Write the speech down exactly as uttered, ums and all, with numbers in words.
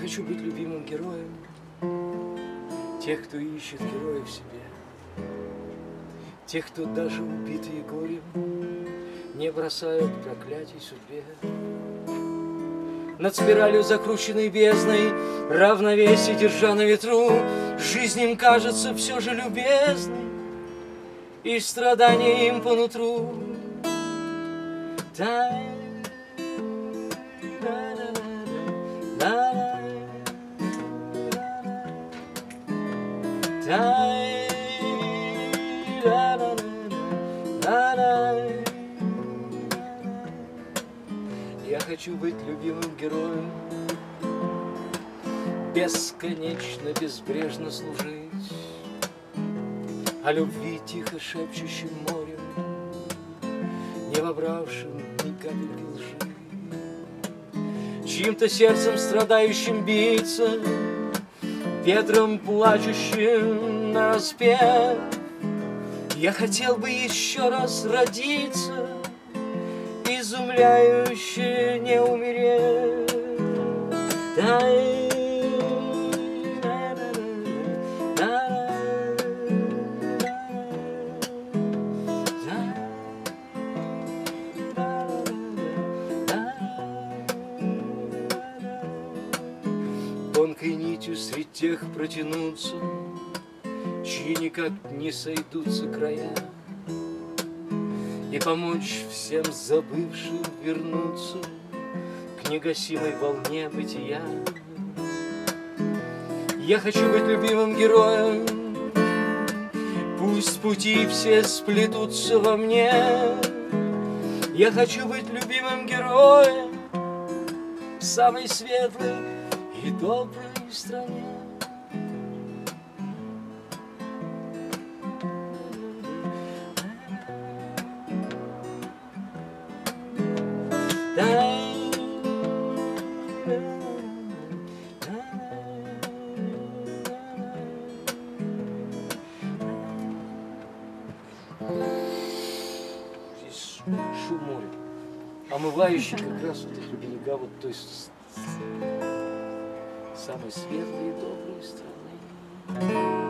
хочу быть любимым героем тех, кто ищет героя в себе, тех, кто даже убитые горем не бросают проклятий судьбе. Над спиралью закрученной бездной, равновесие держа на ветру, жизнь им кажется все же любезной, и страдания им по нутру. Тай, тай, я хочу быть любимым героем, бесконечно, безбрежно служить, о любви тихо шепчущим морем, не вобравшим ни капельки лжи, чьим-то сердцем страдающим биться, ветром плачущим нараспев. Я хотел бы еще раз родиться, изумляюще не умереть. Тонкой нитью средь тех протянуться, чьи никак не сойдутся края, и помочь всем забывшим вернуться к негасимой волне бытия. Я хочу быть любимым героем, пусть пути все сплетутся во мне. Я хочу быть любимым героем в самой светлой и доброй стране. Здесь шум моря, омывающий как раз вот эти берега вот той самой светлой и доброй страны.